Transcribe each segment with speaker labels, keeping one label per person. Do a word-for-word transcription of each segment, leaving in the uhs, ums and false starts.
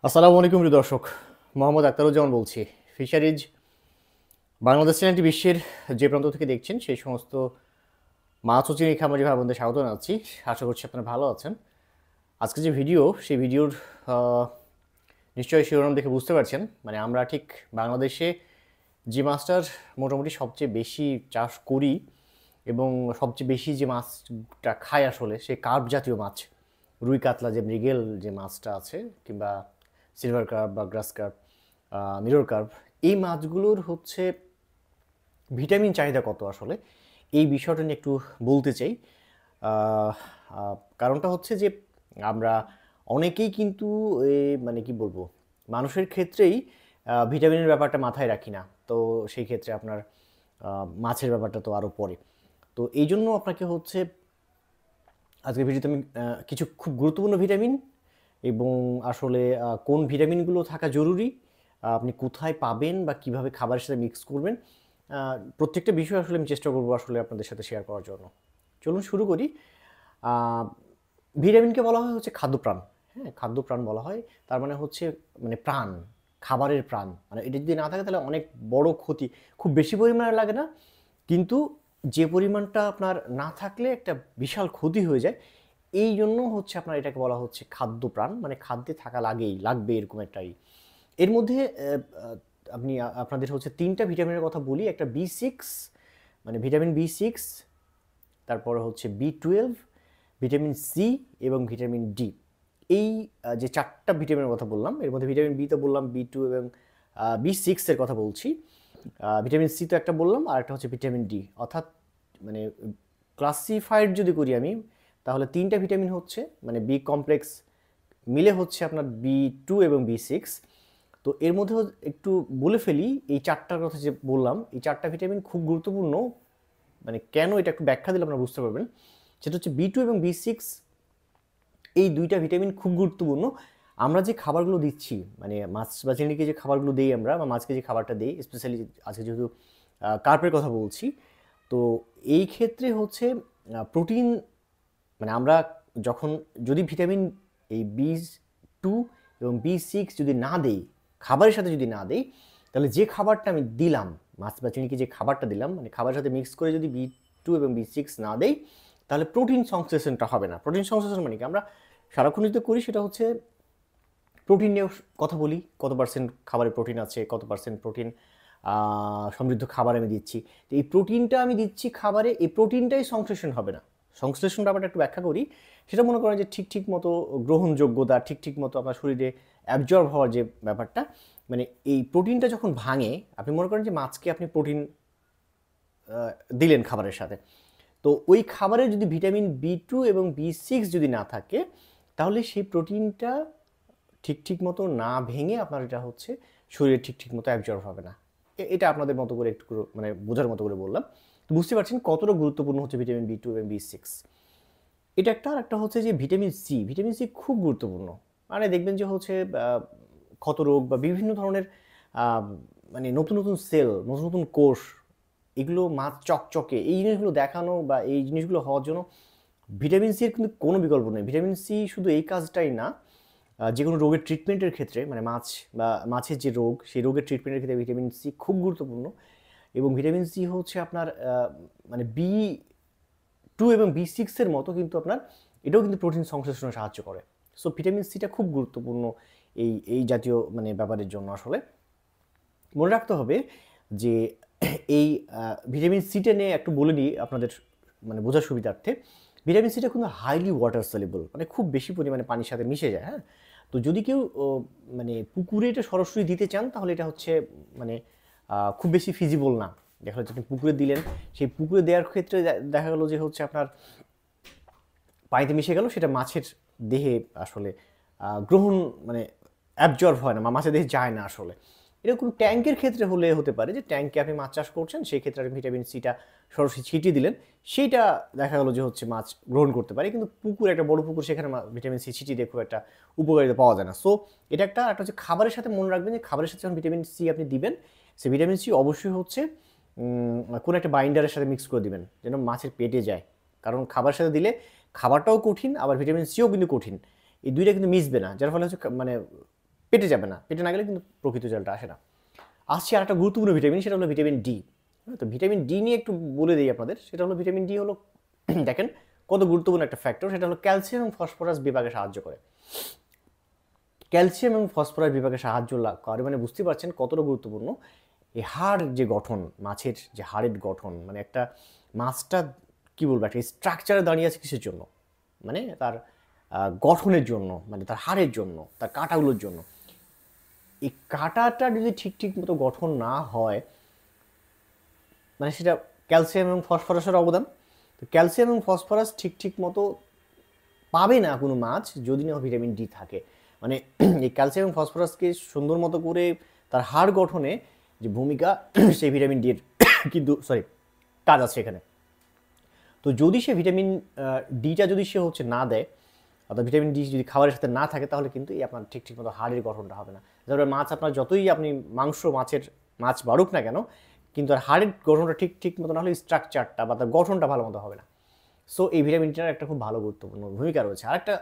Speaker 1: আসসালামু আলাইকুম প্রিয় দর্শক, মোহাম্মদ আখতারুজ্জামান বলছি। ফিশারিজ বাংলাদেশ চ্যানেলটি বিশ্বের যে প্রান্ত থেকে দেখছেন সেই সমস্ত মাছ ও চিংড়ি খামারি ভাই বোনদের স্বাগত জানাচ্ছি। আশা করছি আপনারা ভালো আছেন। আজকে যে ভিডিও সেই ভিডিওর আহ, নিশ্চয়ই শিরোনাম দেখে বুঝতে পারছেন, মানে আমরা ঠিক বাংলাদেশে যে মাছটার মোটামুটি সবচেয়ে বেশি চাষ করি এবং সবচেয়ে বেশি যে মাছটা খায় আসলে সে কার্প জাতীয় মাছ, রুই কাতলা যে মৃগেল যে মাছটা আছে, কিংবা সিলভার কার্প বা গ্রাস কার্প, মিরর কার্প, এই মাছগুলোর হচ্ছে ভিটামিন চাহিদা কত আসলে, এই বিষয়টা নিয়ে একটু বলতে চাই। আহ, আহ, কারণটা হচ্ছে যে আমরা অনেকেই কিন্তু এ, মানে কি বলবো, মানুষের ক্ষেত্রেই আহ, ভিটামিনের ব্যাপারটা মাথায় রাখি না। তো সেই ক্ষেত্রে আপনার আহ, মাছের ব্যাপারটা তো আরও পরে। তো এই জন্য আপনাকে হচ্ছে আজকের ভিডিওতে আমি আহ, কিছু খুব গুরুত্বপূর্ণ ভিটামিন এবং আসলে আহ, কোন ভিটামিনগুলো থাকা জরুরি, আহ, আপনি কোথায় পাবেন বা কিভাবে খাবারের সাথে মিক্স করবেন, আহ, প্রত্যেকটা বিষয় আসলে আমি চেষ্টা করবো আসলে আপনাদের সাথে শেয়ার করার জন্য। চলুন শুরু করি। আহ, ভিটামিনকে বলা হয় হচ্ছে খাদ্যপ্রাণ। হ্যাঁ, খাদ্যপ্রাণ বলা হয়, তার মানে হচ্ছে মানে প্রাণ, খাবারের প্রাণ। মানে এটা যদি না থাকে তাহলে অনেক বড় ক্ষতি। খুব বেশি পরিমাণে লাগে না, কিন্তু যে পরিমাণটা আপনার না থাকলে একটা বিশাল ক্ষতি হয়ে যায়। এই জন্য হচ্ছে আপনার এটাকে বলা হচ্ছে খাদ্যপ্রাণ, মানে খাদ্যে থাকা লাগেই লাগবে এরকম একটাই। এর মধ্যে আহ, আহ, আপনি আপনাদের হচ্ছে তিনটা ভিটামিনের কথা বলি। একটা বি সিক্স, মানে ভিটামিন বি সিক্স, তারপরে হচ্ছে বি টুয়েলভ, ভিটামিন সি এবং ভিটামিন ডি। এই আহ, যে চারটা ভিটামিনের কথা বললাম, এর মধ্যে ভিটামিন বি তো বললাম, বি টু এবং বি সিক্সের কথা বলছি। আহ, ভিটামিন সি তো একটা বললাম, আর একটা হচ্ছে ভিটামিন ডি। অর্থাৎ মানে ক্লাসিফাইড যদি করি আমি, তাহলে তিনটা ভিটামিন হচ্ছে মানে বি কমপ্লেক্স মিলে হচ্ছে আপনার বি টু এবং বি সিক্স। তো এর মধ্যেও একটু বলে ফেলি, এই চারটার কথা যে বললাম, এই চারটা ভিটামিন খুব গুরুত্বপূর্ণ। মানে কেন, এটা একটু ব্যাখ্যা দিলে আপনারা বুঝতে পারবেন। সেটা হচ্ছে বি টু এবং বি সিক্স, এই দুইটা ভিটামিন খুব গুরুত্বপূর্ণ। আমরা যে খাবারগুলো দিচ্ছি, মানে মাছ বা চিংড়িকে যে খাবারগুলো দিই আমরা, বা মাছকে যে খাবারটা দিই, স্পেশালি আজকে যেহেতু কার্পের কথা বলছি, তো এই ক্ষেত্রে হচ্ছে প্রোটিন, মানে আমরা যখন যদি ভিটামিন এই বি টু এবং বি সিক্স যদি না দেই, খাবারের সাথে যদি না দেই, তাহলে যে খাবারটা আমি দিলাম, মাছ বা চিংড়িকে যে খাবারটা দিলাম, মানে খাবারের সাথে মিক্স করে যদি বি টু এবং বি সিক্স না দেই, তাহলে প্রোটিন সংশ্লেষণটা হবে না। প্রোটিন সংশ্লেষণ মানে কি, আমরা সারাক্ষণ যেটা করি সেটা হচ্ছে প্রোটিন নিয়ে কথা বলি, কত পার্সেন্ট খাবারে প্রোটিন আছে, কত পার্সেন্ট প্রোটিন সমৃদ্ধ খাবার আমি দিচ্ছি। তো এই প্রোটিনটা আমি দিচ্ছি খাবারে, এই প্রোটিনটাই সংশ্লেষণ হবে না। সংশ্লেষণ ব্যাপারটা একটু ব্যাখ্যা করি। সেটা মনে করেন যে ঠিক ঠিক মতো গ্রহণযোগ্যতা, ঠিক ঠিক মতো আপনার শরীরে অ্যাবজর্ব হওয়ার যে ব্যাপারটা, মানে এই প্রোটিনটা যখন ভাঙে, আপনি মনে করেন যে মাছকে আপনি প্রোটিন দিলেন খাবারের সাথে, তো ওই খাবারে যদি ভিটামিন বি টু এবং বি সিক্স যদি না থাকে, তাহলে সেই প্রোটিনটা ঠিক ঠিক মতো না ভেঙে আপনার এটা হচ্ছে শরীরে ঠিক ঠিক মতো অ্যাবজর্ব হবে না। এটা আপনাদের মতো করে একটু মানে বোঝার মতো করে বললাম। তো বুঝতে পারছেন কতটা গুরুত্বপূর্ণ হচ্ছে ভিটামিন বি টু এবং বি সিক্স। এটা একটা। আর একটা হচ্ছে যে ভিটামিন সি, ভিটামিন সি খুব গুরুত্বপূর্ণ। মানে দেখবেন যে হচ্ছে ক্ষতরোগ বা বিভিন্ন ধরনের মানে নতুন নতুন সেল, নতুন নতুন কোষ, এগুলো মাছ চকচকে, এই জিনিসগুলো দেখানো বা এই জিনিসগুলো হওয়ার জন্য ভিটামিন সি এর কিন্তু কোনো বিকল্প নেই। ভিটামিন সি শুধু এই কাজটাই না, যে কোনো রোগের ট্রিটমেন্টের ক্ষেত্রে, মানে মাছ বা মাছের যে রোগ, সেই রোগের ট্রিটমেন্টের ক্ষেত্রে ভিটামিন সি খুব গুরুত্বপূর্ণ। এবং ভিটামিন সি হচ্ছে আপনার মানে বি টু এবং বি সিক্সের মতো কিন্তু আপনার এটাও কিন্তু প্রোটিন সংশ্লেষণে সাহায্য করে। সো ভিটামিন সিটা খুব গুরুত্বপূর্ণ এই এই জাতীয় মানে ব্যাপারের জন্য। আসলে মনে রাখতে হবে যে এই ভিটামিন সিটা নিয়ে একটু বলে নিই আপনাদের মানে বোঝার সুবিধার্থে। ভিটামিন সিটা কিন্তু হাইলি ওয়াটার সলিবল, মানে খুব বেশি পরিমাণে পানির সাথে মিশে যায়। হ্যাঁ, তো যদি কেউ মানে পুকুরে এটা সরাসরি দিতে চান, তাহলে এটা হচ্ছে মানে খুব বেশি ফিজিবল না। দেখা যাচ্ছে আপনি পুকুরে দিলেন, সেই পুকুরে দেওয়ার ক্ষেত্রে দেখা গেলো যে হচ্ছে আপনার পানিতে মিশে গেল, সেটা মাছের দেহে আসলে গ্রহণ মানে অ্যাবজর্ব হয় না, মাছের দেহে যায় না আসলে। এরকম ট্যাঙ্কের ক্ষেত্রে হলে হতে পারে যে ট্যাঙ্কে আপনি মাছ চাষ করছেন, সেই ক্ষেত্রে আপনি ভিটামিন সিটা সরাসরি ছিটিয়ে দিলেন, সেইটা দেখা গেলো যে হচ্ছে মাছ গ্রহণ করতে পারে। কিন্তু পুকুর, একটা বড় পুকুর, সেখানে ভিটামিন সি ছিটিয়ে দিয়ে খুব একটা উপকারিতা পাওয়া যায় না। সো এটা একটা একটা হচ্ছে খাবারের সাথে মনে রাখবেন যে খাবারের সাথে যখন ভিটামিন সি আপনি দিবেন, সে ভিটামিন সি অবশ্যই হচ্ছে কোনো একটা বাইন্ডারের সাথে মিক্স করে দিবেন, যেন মাছের পেটে যায়। কারণ খাবারের সাথে দিলে খাবারটাও কঠিন, আবার ভিটামিন সিও কিন্তু কঠিন, এই দুইটা কিন্তু মিশবে না, যার ফলে হচ্ছে মানে পেটে যাবে না, পেটে না গেলে কিন্তু প্রকৃত রেজাল্টটা আসে না। আসছে আর একটা গুরুত্বপূর্ণ ভিটামিন, সেটা হলো ভিটামিন ডি। তো ভিটামিন ডি নিয়ে একটু বলে দিই আপনাদের। সেটা হলো ভিটামিন ডি হলো দেখেন কত গুরুত্বপূর্ণ একটা ফ্যাক্টর। সেটা হলো ক্যালসিয়াম এবং ফসফরাস বিভাগে সাহায্য করে। ক্যালসিয়াম এবং ফসফরাস বিভাগে সাহায্য লাভ করে মানে বুঝতে পারছেন কতটা গুরুত্বপূর্ণ। এই হাড় যে গঠন, মাছের যে হাড়ের গঠন, মানে একটা মাছটা কী বলবো, একটা স্ট্রাকচারে দাঁড়িয়ে আছে কিসের জন্য, মানে তার গঠনের জন্য, মানে তার হাড়ের জন্য, তার কাঁটাগুলোর জন্য। এই কাঁটাটা যদি ঠিক ঠিক মতো গঠন না হয়, মানে সেটা ক্যালসিয়াম এবং ফসফরাসের অবদান। তো ক্যালসিয়াম এবং ফসফরাস ঠিক ঠিক মতো পাবে না কোনো মাছ যদি না ভিটামিন ডি থাকে। মানে এই ক্যালসিয়াম এবং ফসফরাসকে সুন্দর মতো করে তার হাড় গঠনে যে ভূমিকা, সেই ভিটামিন ডির কিন্তু সরি কাজ আছে এখানে। তো যদি সে ভিটামিন ডিটা যদি সে হচ্ছে না দেয়, অর্থাৎ ভিটামিন ডি যদি খাবারের সাথে না থাকে, তাহলে কিন্তু এই আপনার ঠিক ঠিক মতো হাড়ের গঠনটা হবে না। তারপরে মাছ আপনার যতই আপনি মাংস মাছের মাছ বাড়ুক না কেন, কিন্তু আর হাড়ের গঠনটা ঠিক ঠিক মতো না হলে স্ট্রাকচারটা বা তার গঠনটা ভালো মতো হবে না। সো এই ভিটামিনটার একটা খুব ভালো গুরুত্বপূর্ণ ভূমিকা রয়েছে। আরেকটা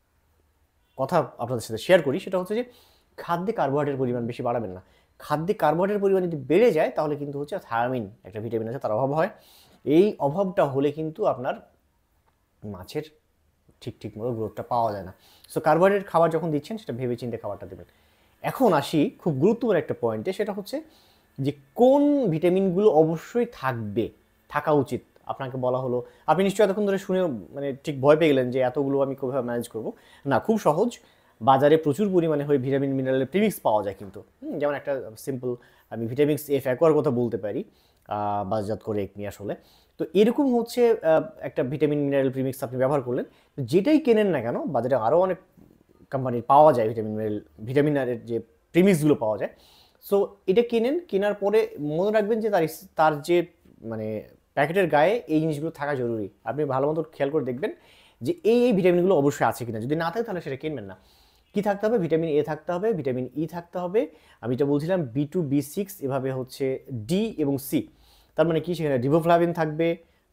Speaker 1: কথা আপনাদের সাথে শেয়ার করি, সেটা হচ্ছে যে খাদ্যে কার্বোহাইড্রেটের পরিমাণ বেশি বাড়াবেন না। খাদ্যে কার্বোহাইড্রেটের পরিমাণ যদি বেড়ে যায়, তাহলে কিন্তু হচ্ছে থায়ামিন একটা ভিটামিন আছে, তার অভাব হয়। এই অভাবটা হলে কিন্তু আপনার মাছের ঠিক ঠিক মতো গ্রোথটা পাওয়া যায় না। সো কার্বোহাইড্রেট খাবার যখন দিচ্ছেন, সেটা ভেবে চিন্তে খাবারটা দেবেন। এখন আসি খুব গুরুত্বপূর্ণ একটা পয়েন্টে, সেটা হচ্ছে যে কোন ভিটামিনগুলো অবশ্যই থাকবে, থাকা উচিত। আপনাকে বলা হলো, আপনি নিশ্চয়ই এতক্ষণ ধরে শুনে মানে ঠিক ভয় পেয়ে গেলেন যে এতগুলো আমি কীভাবে ম্যানেজ করব। না, খুব সহজ। বাজারে প্রচুর পরিমাণে হয়ে ভিটামিন মিনারেলের প্রিমিক্স পাওয়া যায় কিন্তু। যেমন একটা সিম্পল আমি ভিটামিক্স এফ অ্যাকোয়ার কথা বলতে পারি, বাজারজাত করে নিয়ে আসলে। তো এরকম হচ্ছে একটা ভিটামিন মিনারেল প্রিমিক্স আপনি ব্যবহার করলেন, যেটাই কেনেন না কেন, বাজারে আরও অনেক কোম্পানির পাওয়া যায় ভিটামিন মিনারেল ভিটামিনারের যে প্রিমিক্সগুলো পাওয়া যায়। সো এটা কেনেন, কেনার পরে মনে রাখবেন যে তার তার যে মানে প্যাকেটের গায়ে এই জিনিসগুলো থাকা জরুরি। আপনি ভালো মতো খেয়াল করে দেখবেন যে এই এই ভিটামিনগুলো অবশ্যই আছে কিনা। যদি না থাকে তাহলে সেটা কিনবেন না। কী থাকতে হবে? ভিটামিন এ থাকতে হবে, ভিটামিন ই থাকতে হবে, আমি যেটা বলছিলাম বি টু বি সিক্স, এভাবে হচ্ছে ডি এবং সি। তার মানে কি, সেখানে রিবোফ্লাভিন থাকবে,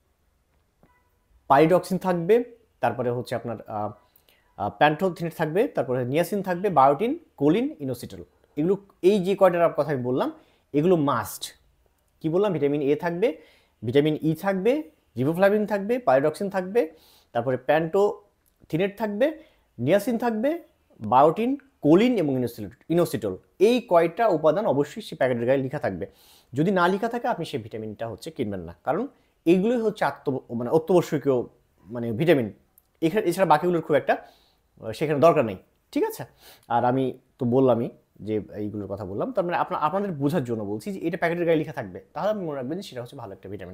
Speaker 1: পাইরিডক্সিন থাকবে, তারপরে হচ্ছে আপনার প্যান্টোথিনেট থাকবে, তারপরে নিয়াসিন থাকবে, বায়োটিন, কোলিন, ইনোসিটল। এগুলো এই যে কয়টার কথা আমি বললাম, এগুলো মাস্ট। কি বললাম? ভিটামিন এ থাকবে, ভিটামিন ই থাকবে, রিবোফ্লাভিন থাকবে, পাইরিডক্সিন থাকবে, তারপরে প্যান্টোথিনেট থাকবে, নিয়াসিন থাকবে, বায়োটিন, কোলিন এবং ইনোসিটল। এই কয়টা উপাদান অবশ্যই সে প্যাকেটের গায়ে লেখা থাকবে। যদি না লেখা থাকে, আপনি সেই ভিটামিনটা হচ্ছে কিনবেন না, কারণ এইগুলোই হচ্ছে আত্ম মানে অত্যাবশ্যকীয় মানে ভিটামিন। এখানে এছাড়া বাকিগুলোর খুব একটা সেখানে দরকার নেই, ঠিক আছে? আর আমি তো বললামই যে এইগুলোর কথা বললাম, তার মানে আপনার আপনাদের বোঝার জন্য বলছি যে এটা প্যাকেটের গায়ে লেখা থাকবে, তাহলে আপনি মনে রাখবেন যে সেটা হচ্ছে ভালো একটা ভিটামিন।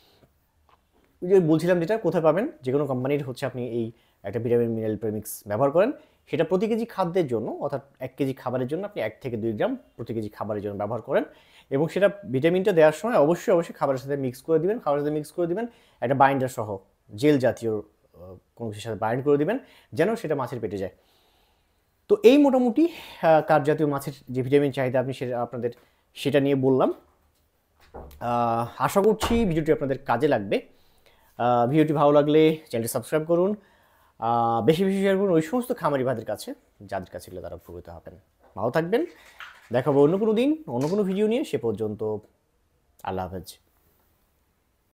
Speaker 1: যে বলছিলাম যেটা কোথায় পাবেন, যে কোনো কোম্পানির হচ্ছে আপনি এই একটা ভিটামিন মিনারেল প্রেমিক্স ব্যবহার করেন, সেটা প্রতি কেজি খাদ্যের জন্য, অর্থাৎ এক কেজি খাবারের জন্য আপনি এক থেকে দুই গ্রাম প্রতি কেজি খাবারের জন্য ব্যবহার করেন। এবং সেটা ভিটামিনটা দেওয়ার সময় অবশ্যই অবশ্যই খাবারের সাথে মিক্স করে দিবেন, খাবারের সাথে মিক্স করে দিবেন, একটা বাইন্ডার সহ জেল জাতীয় কোনো কিছুর সাথে বাইন্ড করে দিবেন, যেন সেটা মাছের পেটে যায়। তো এই মোটামুটি কার্প জাতীয় মাছের যে ভিটামিন চাহিদা আপনি সেটা আপনাদের সেটা নিয়ে বললাম। আশা করছি ভিডিওটি আপনাদের কাজে লাগবে। ভিডিওটি ভালো লাগলে চ্যানেলটি সাবস্ক্রাইব করুন, বেশি বেশি শেয়ার করুন ওই সমস্ত খামারি ভাইদের কাছে যাদের কাছে এগুলো তারা উপকৃত হবেন। ভালো থাকবেন, দেখাবো অন্য কোনো দিন অন্য কোনো ভিডিও নিয়ে। সে পর্যন্ত আল্লাহ হাফেজ।